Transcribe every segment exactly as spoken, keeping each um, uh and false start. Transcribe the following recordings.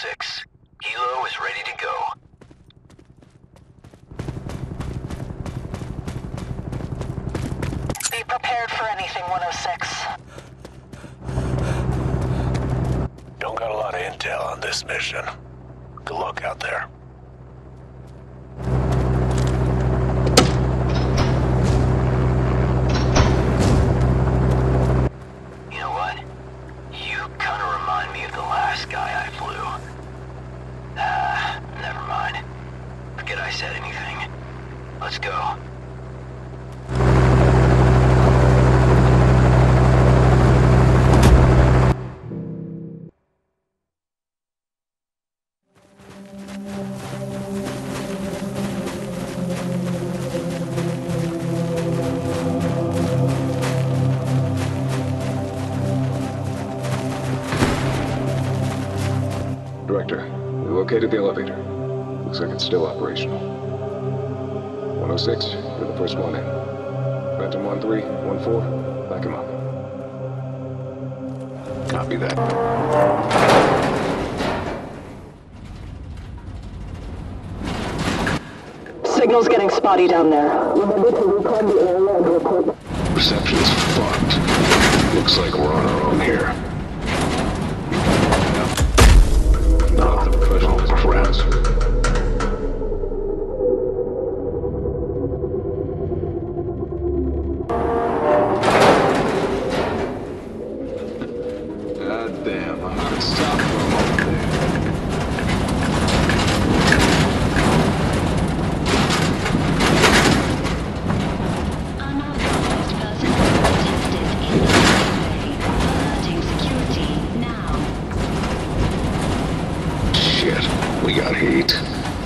six. Helo is ready to go. Be prepared for anything, one oh six. Don't got a lot of intel on this mission. Good luck out there. You know what? You kind of remind me of the last guy I flew. Ah, never mind. Forget I said anything. Let's go. Director, we located the elevator. Looks like it's still operational. one oh six, you're the first one in. Phantom one three, one four, back him up. Copy that. Signal's getting spotty down there. Remember to recon the area and report. Reception's fucked. Looks like we're on our own here. Not the professional crap. God damn, I'm not stop for a moment there. Unauthorized personnel detected in the highway. Alerting security now. Shit, we got heat.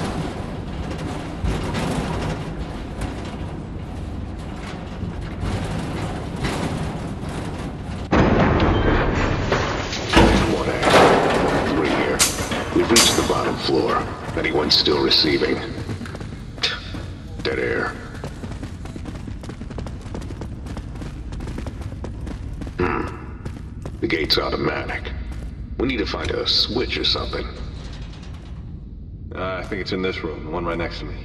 One act. Three here. We've reached the bottom floor. Anyone still receiving? Dead air. Hmm. The gate's automatic. We need to find a switch or something. Uh, I think it's in this room, the one right next to me.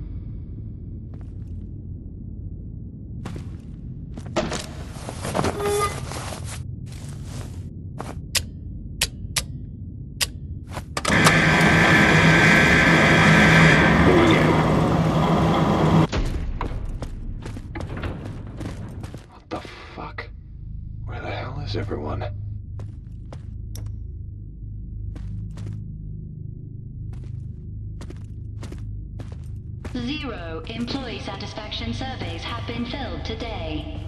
What the fuck? Where the hell is everyone? Zero employee satisfaction surveys have been filled today.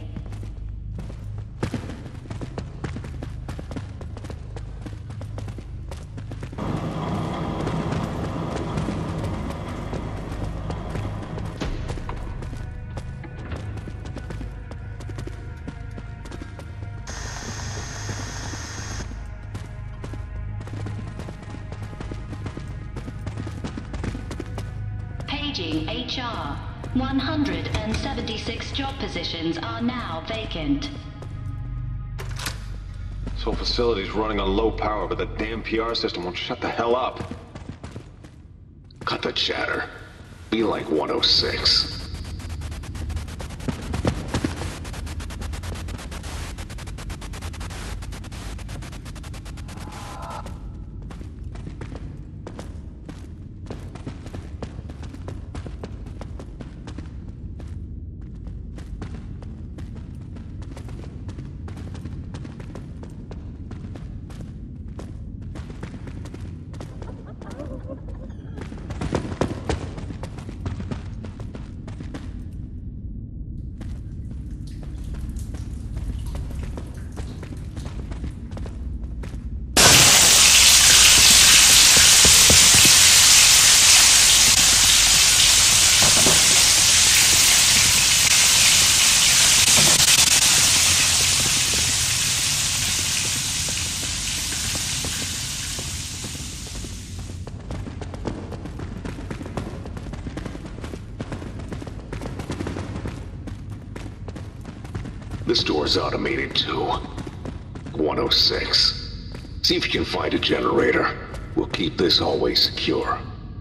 Paging H R. one hundred seventy-six job positions are now vacant. This whole facility's running on low power, but the damn P R system won't shut the hell up. Cut the chatter. Be like one oh six. This door's automated too. one oh six. See if you can find a generator. We'll keep this hallway secure.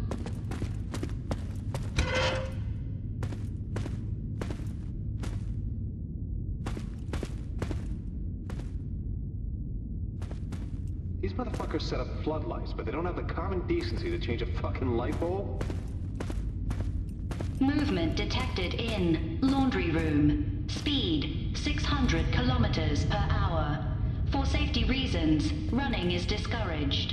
These motherfuckers set up floodlights, but they don't have the common decency to change a fucking light bulb? Movement detected in laundry room. Speed six hundred kilometers per hour. For safety reasons, running is discouraged.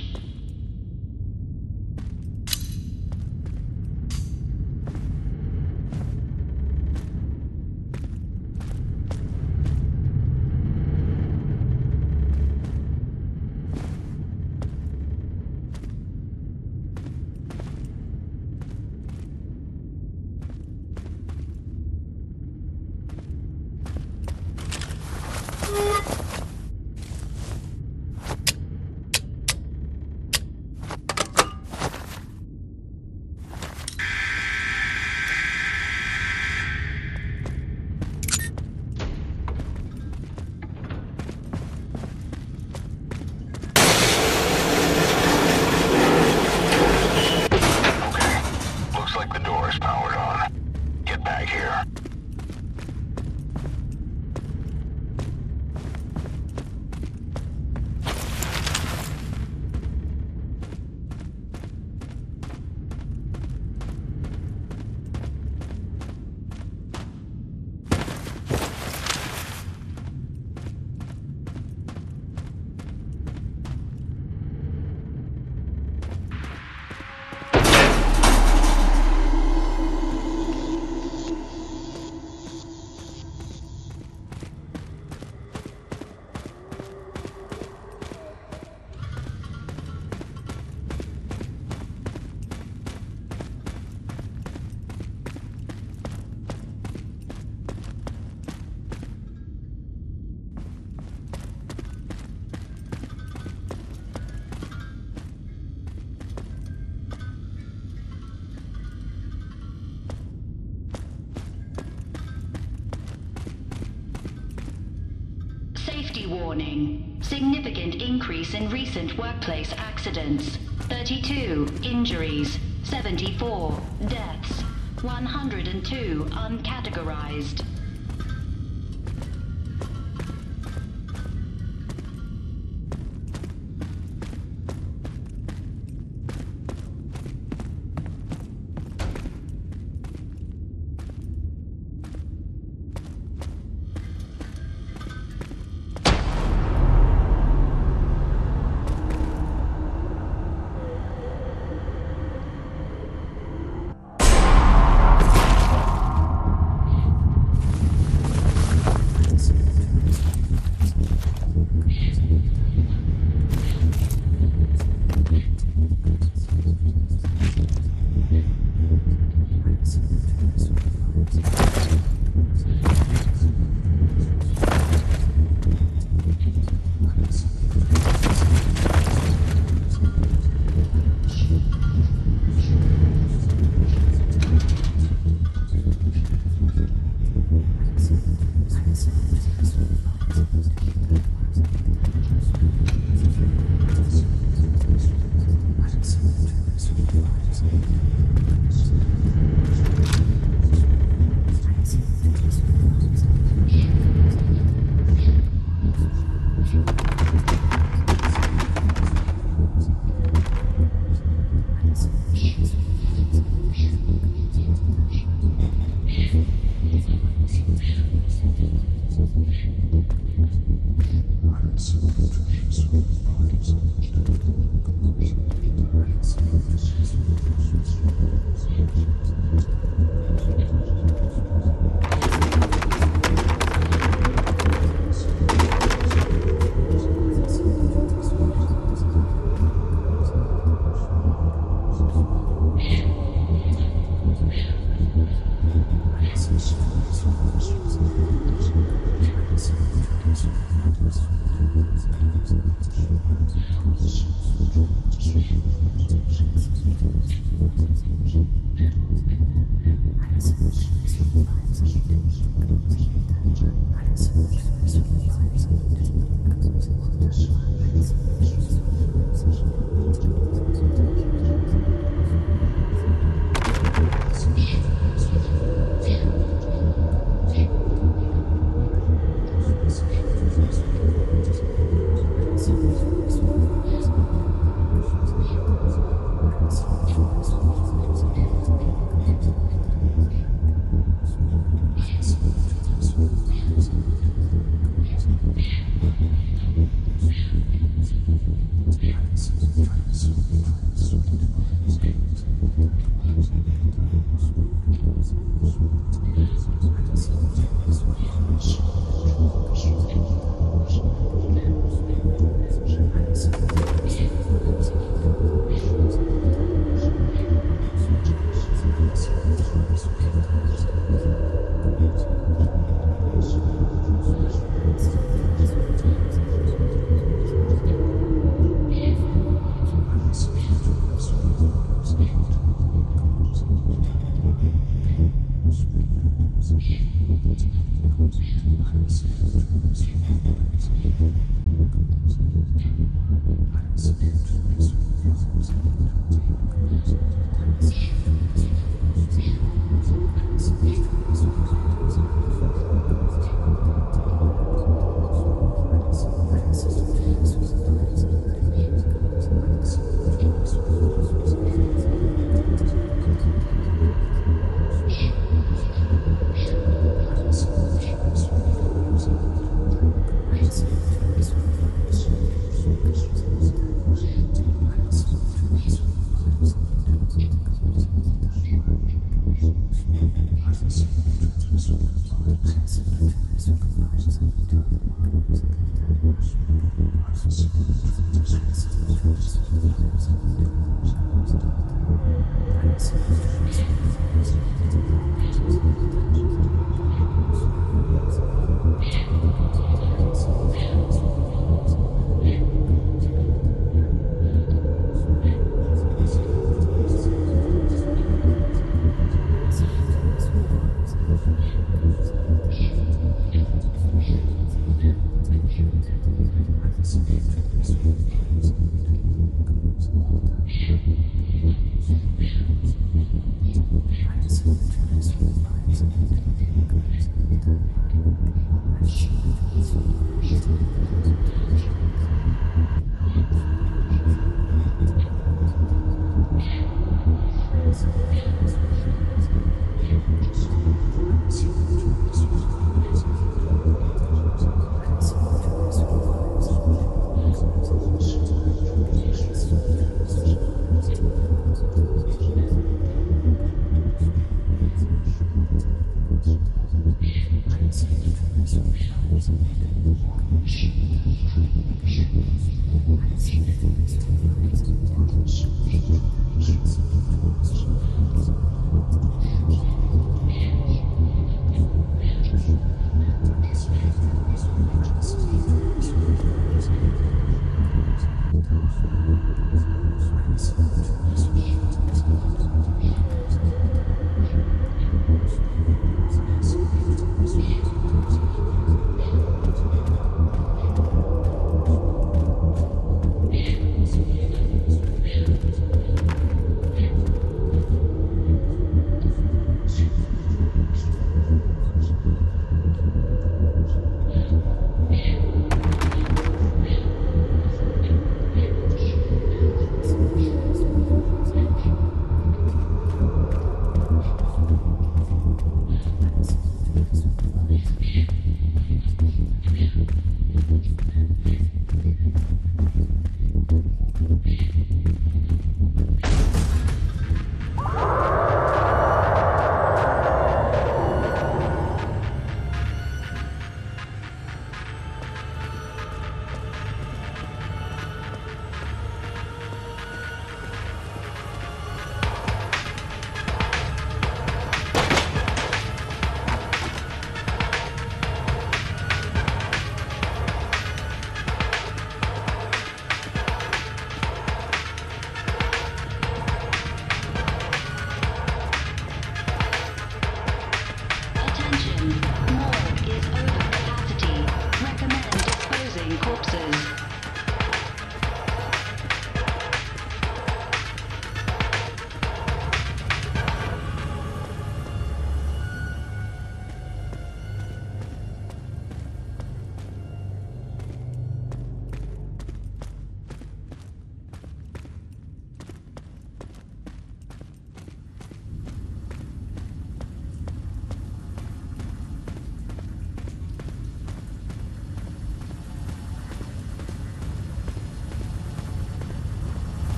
Safety warning. Significant increase in recent workplace accidents. thirty-two injuries, seventy-four deaths, one hundred two uncategorized.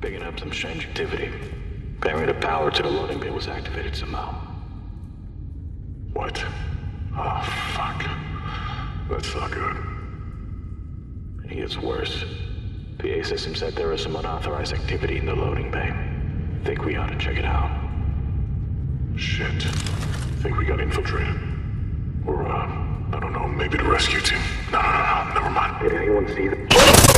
Picking up some strange activity. Apparently the power to the loading bay was activated somehow. What? Oh, fuck. That's not good. It gets worse. P A system said there was some unauthorized activity in the loading bay. Think we ought to check it out. Shit. Think we got infiltrated. Or, uh, I don't know, maybe the rescue team. No, no, no, no, never mind. Did anyone see the...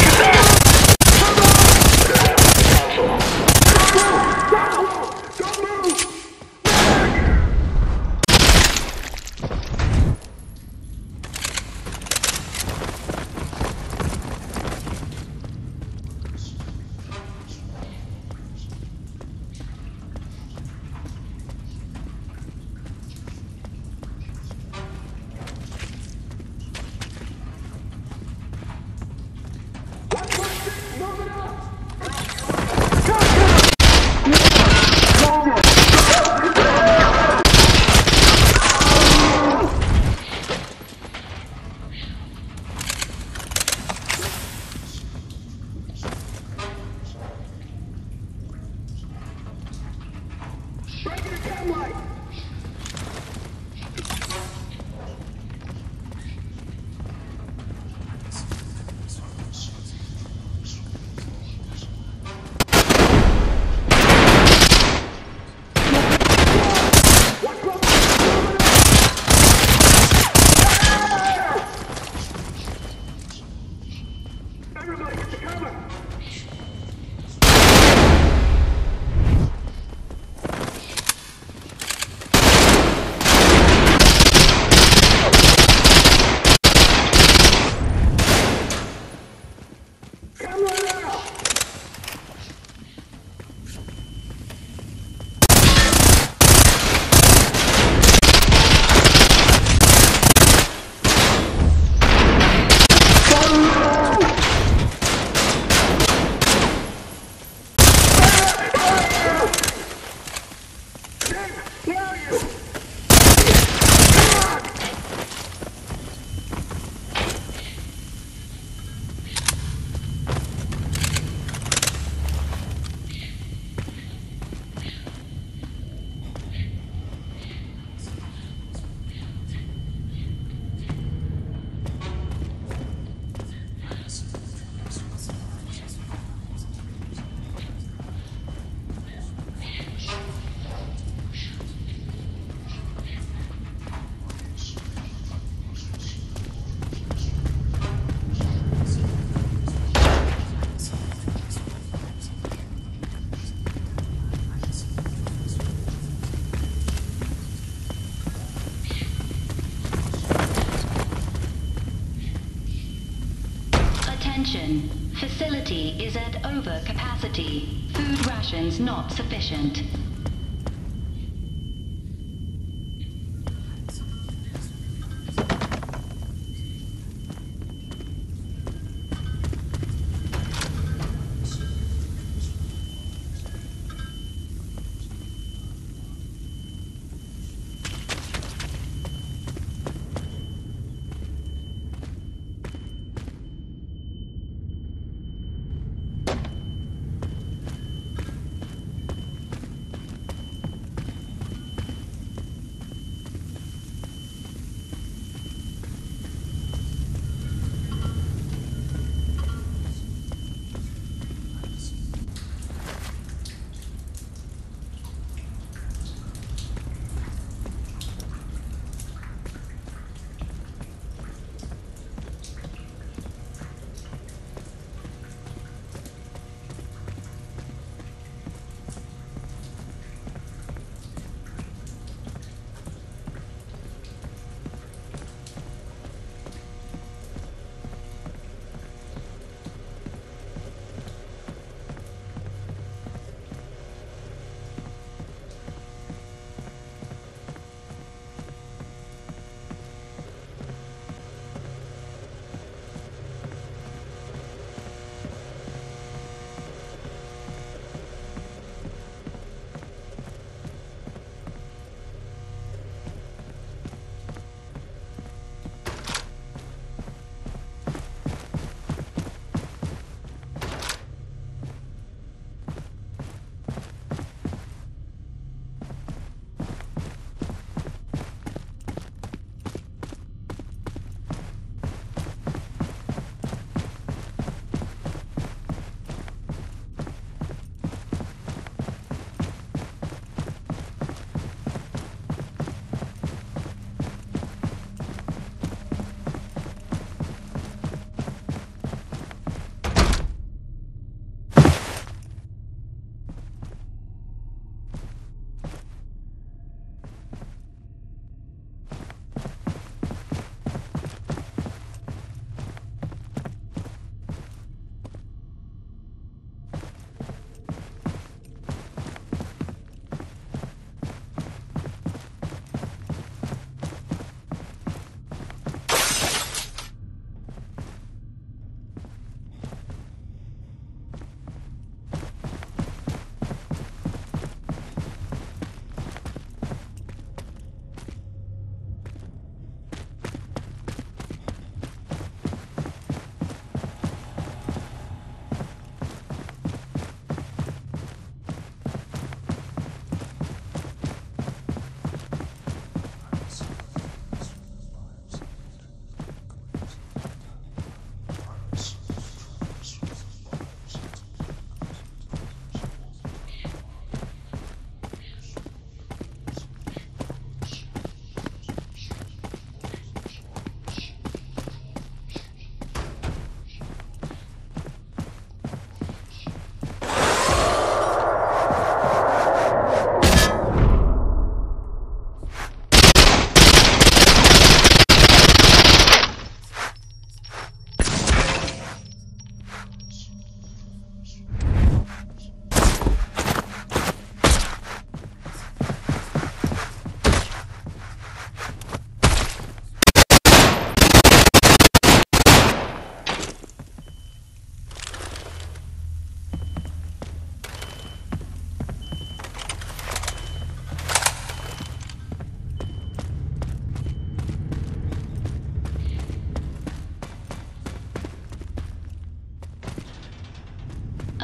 Attention. Facility is at overcapacity. Food rations not sufficient.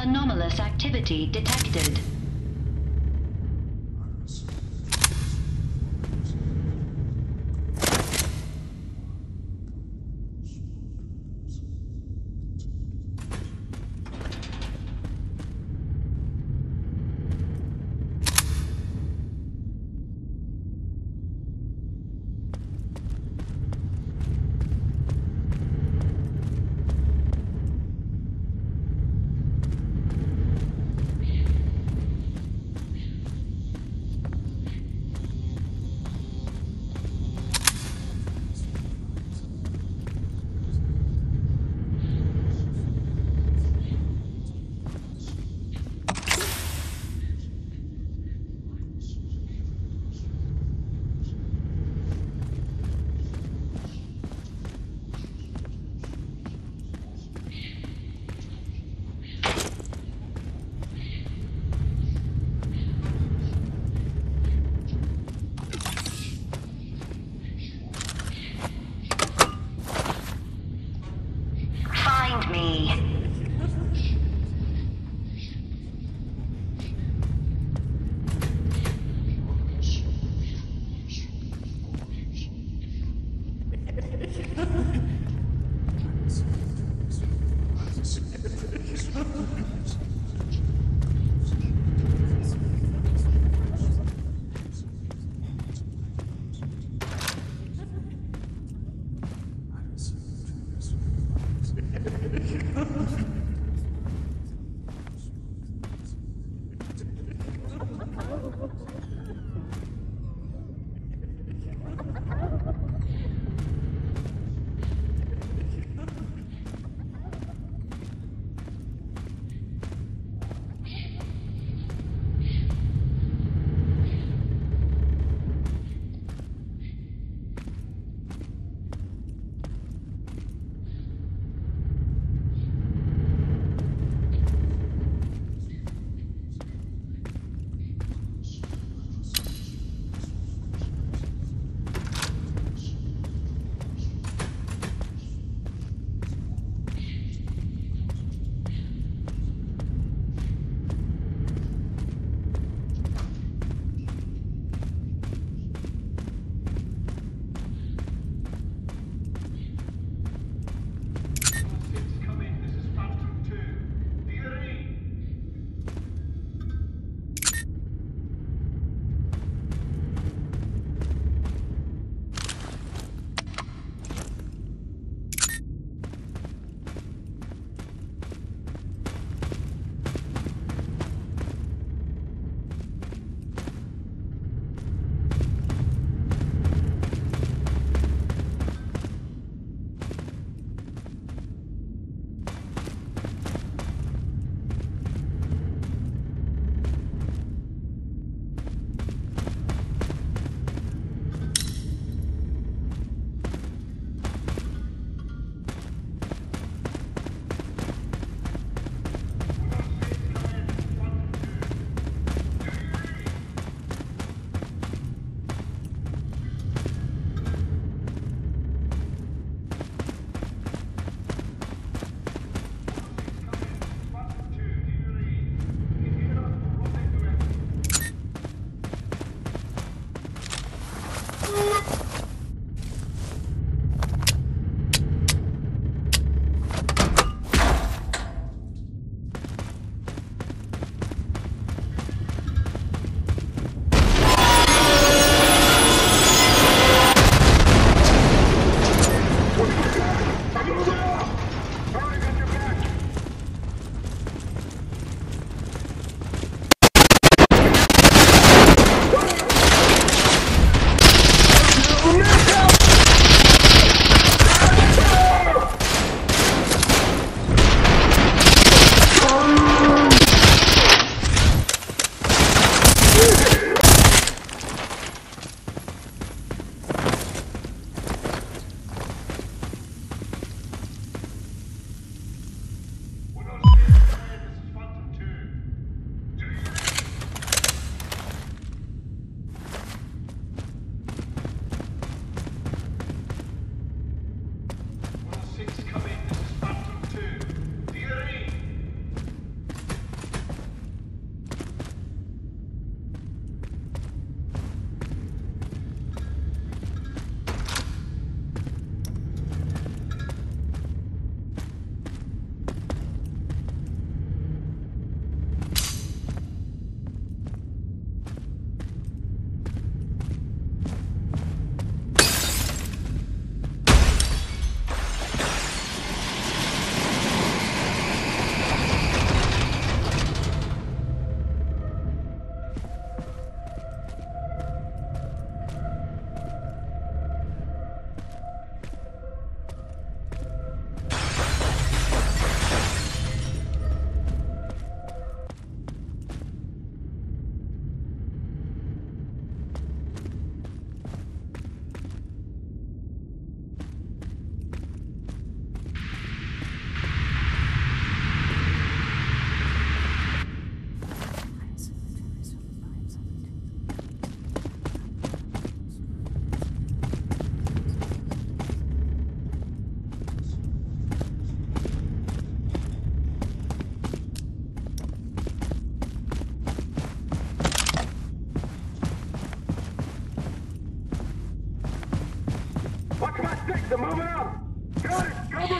Anomalous activity detected. Find me. Ha ha ha!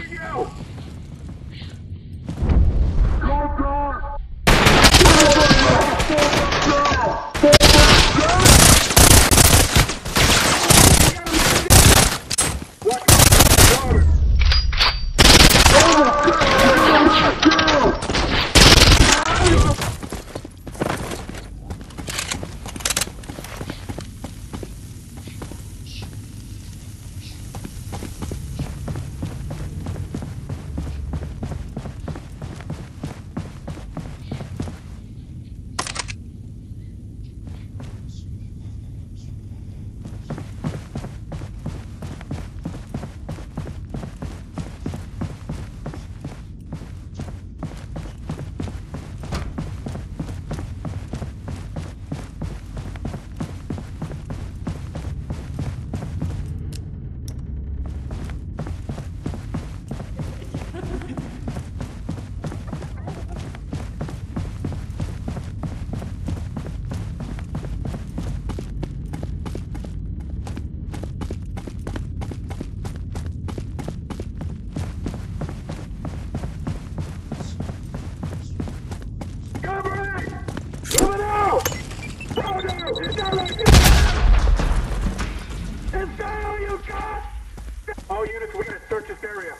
All units, we gotta search this area.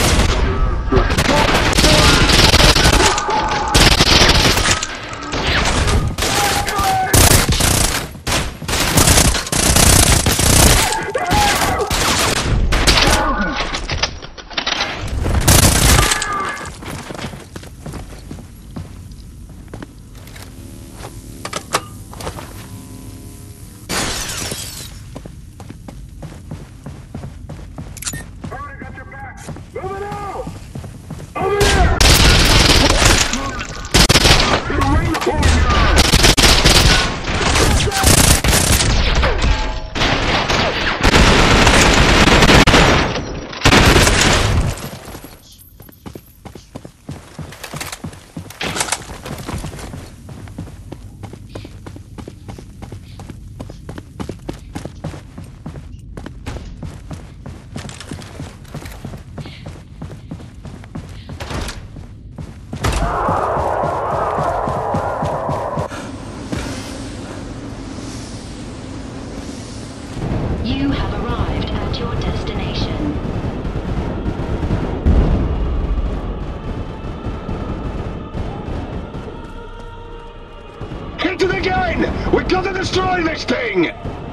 You have arrived at your destination. Into the game! We gotta destroy this thing!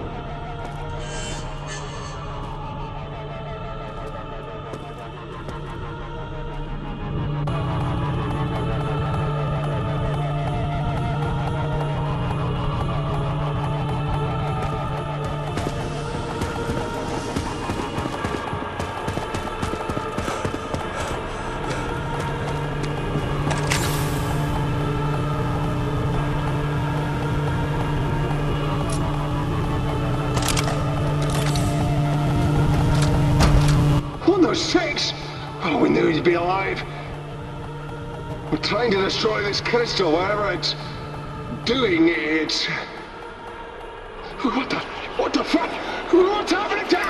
Six? Oh, we knew he'd be alive. We're trying to destroy this crystal, whatever it's doing. It's... What the... What the fuck? What's happening to...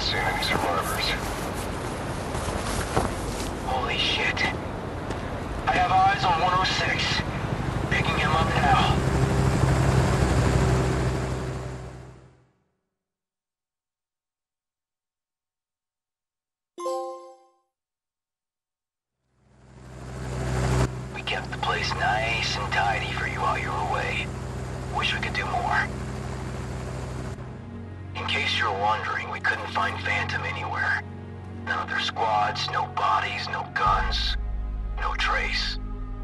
seeing any survivors. Holy shit. I have eyes on one oh six. Picking him up now. We kept the place nice and tidy for you while you were away. Wish we could do more. In case you're wondering, we couldn't find Phantom anywhere. None of their squads, no bodies, no guns, no trace.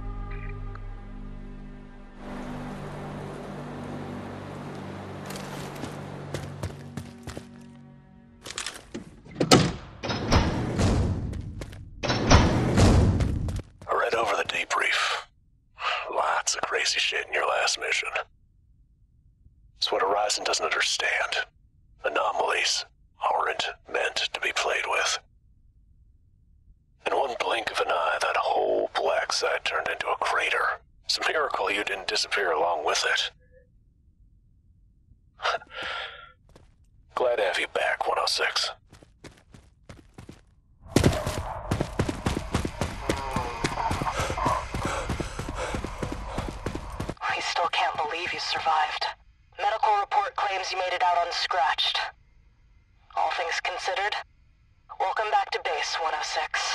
I read over the debrief. Lots of crazy shit in your last mission. It's what Horizon doesn't understand. Anomalies aren't meant to be played with. In one blink of an eye, that whole black site turned into a crater. It's a miracle you didn't disappear along with it. Glad to have you back, one oh six. We still can't believe you survived. Medical report claims you made it out unscratched. All things considered, welcome back to base, one oh six.